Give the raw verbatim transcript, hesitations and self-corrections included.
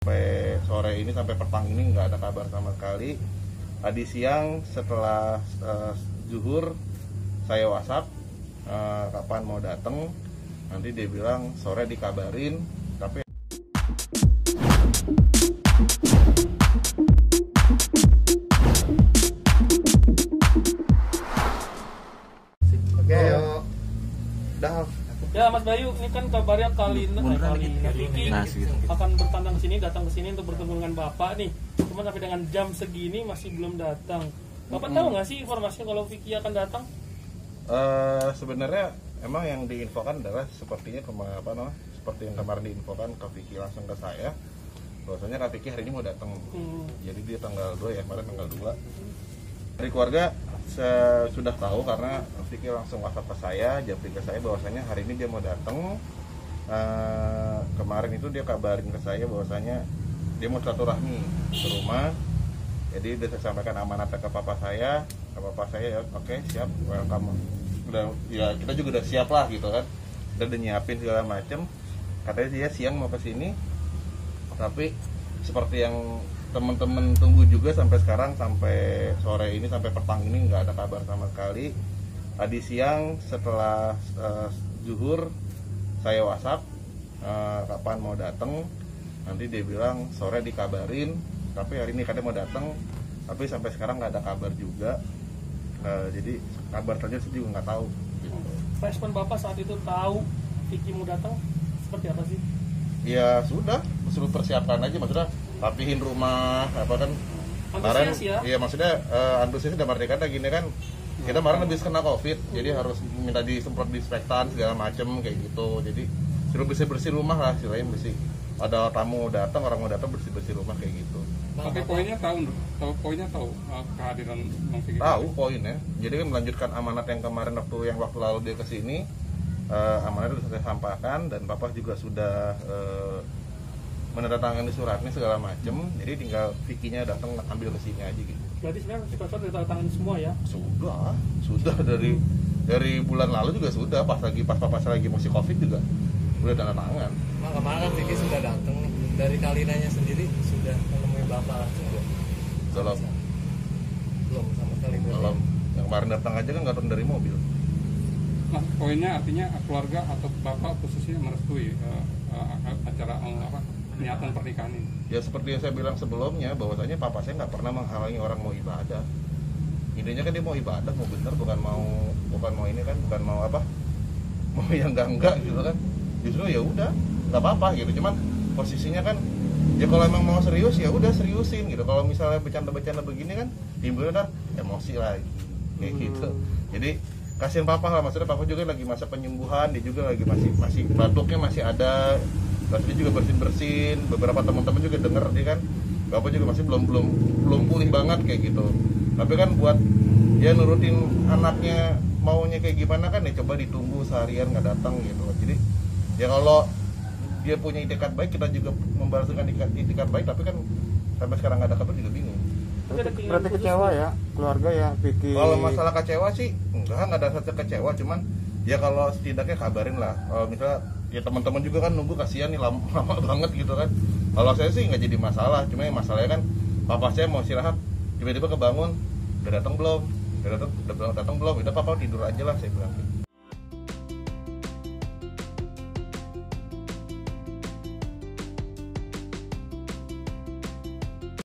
Sampai sore ini, sampai petang ini nggak ada kabar sama sekali. Tadi siang setelah uh, zuhur saya WhatsApp uh, kapan mau datang. Nanti dia bilang sore dikabarin, tapi oke, yuk. Dah. Ya Mas Bayu, ini kan kabarnya kali ini eh, kali ini Vicky Nah, segitu. akan bertandang sini, datang ke sini untuk bertemu dengan Bapak nih. Cuman sampai dengan jam segini masih belum datang. Bapak Hmm. tahu nggak sih informasinya kalau Vicky akan datang? Uh, sebenarnya emang yang diinfokan adalah sepertinya kema- apa namanya? Seperti yang kemarin diinfokan Kak Vicky langsung ke saya. Bahwasanya Kak Vicky hari ini mau datang. Hmm. Jadi dia tanggal dua ya, kemarin tanggal dua. Dari keluarga saya sudah tahu karena Vicky langsung WhatsApp ke saya, japri ke saya bahwasanya hari ini dia mau datang. Uh, kemarin itu dia kabarin ke saya bahwasanya dia mau silaturahmi ke rumah. Jadi dia sampaikan amanatnya ke papa saya, ke papa saya ya oke okay, siap, welcome. Udah ya kita juga udah siap lah gitu kan. Udah, udah nyiapin segala macem. Katanya dia siang mau ke sini. Tapi seperti yang teman-teman tunggu juga sampai sekarang, sampai sore ini, sampai petang ini nggak ada kabar sama sekali. Tadi siang setelah uh, zuhur saya WhatsApp uh, kapan mau datang. Nanti dia bilang sore dikabarin, tapi hari ini katanya mau datang, tapi sampai sekarang nggak ada kabar juga. Uh, jadi kabar terakhir saya juga nggak tahu gitu. Respon Bapak saat itu tahu Vicky mau datang seperti apa sih? Ya sudah, suruh persiapkan aja, maksudnya rapihin rumah apa kan. Kemarin Antusias ya? iya maksudnya uh, antusias udah merdeka gini kan. Kita kemarin habis kena covid, jadi harus minta disemprot disinfektan segala macem kayak gitu. Jadi suruh bersih-bersih rumah lah, istilahnya bersih. Ada tamu datang, orang mau datang bersih-bersih rumah kayak gitu. Tapi poinnya tahu, tahu poinnya tahu uh, kehadiran Bang Vicky. Tahu poinnya. Jadi kan melanjutkan amanat yang kemarin waktu yang waktu lalu dia kesini. Uh, amanat sudah saya sampaikan dan papa juga sudah uh, menandatangani suratnya segala macem. Jadi tinggal Vicky-nya datang ambil ke sini aja gitu. Berarti sebenarnya surat sudah tangan semua ya? Sudah, sudah dari dari bulan lalu juga sudah, pas lagi pas papa saya lagi masih covid juga udah tanda tangan. Nah, kemarin kan Vicky sudah datang nih. Dari Kalinanya sendiri sudah menemui Bapak langsung nggak? Belum, Belum sama sekali. belum. Yang kemarin datang aja kan nggak turun dari mobil. Nah, poinnya artinya keluarga atau bapak khususnya merestui uh, uh, acara uh, apa niatan pernikahan ini. Ya seperti yang saya bilang sebelumnya, bahwasanya papa saya nggak pernah menghalangi orang mau ibadah. Intinya kan dia mau ibadah, mau bener, bukan mau bukan mau ini kan, bukan mau apa, mau yang enggak enggak gitu kan. Justru ya udah, nggak apa-apa gitu. Cuman posisinya kan, ya kalau emang mau serius ya udah seriusin gitu. Kalau misalnya bercanda-bercanda begini kan, timbulnya ntar emosi lagi kayak Hmm. gitu. Jadi kasihan papa lah, maksudnya papa juga lagi masa penyembuhan, dia juga lagi masih masih batuknya masih ada. Terus dia juga bersin-bersin, beberapa teman-teman juga denger dia kan, bapak juga masih belum belum belum pulih banget kayak gitu. Tapi kan buat dia nurutin anaknya maunya kayak gimana kan, ya coba ditunggu seharian nggak datang gitu. Jadi ya kalau dia punya itikat baik, kita juga membalas dengan itikat, itikat baik, tapi kan sampai sekarang nggak ada kabar juga bingung. Tapi ada keinginan Berarti khusus kecewa nggak? ya keluarga ya Vicky. Kalau masalah kecewa sih enggak, nggak ada rasa kecewa, cuman ya kalau setidaknya kabarin lah. Kalau misalnya ya teman-teman juga kan nunggu, kasihan nih lama, lama banget gitu kan. Kalau saya sih nggak jadi masalah, cuma yang masalahnya kan papa saya mau istirahat, tiba-tiba kebangun, udah datang belum? Udah datang, udah datang belum? Udah papa tidur aja lah, saya bilang.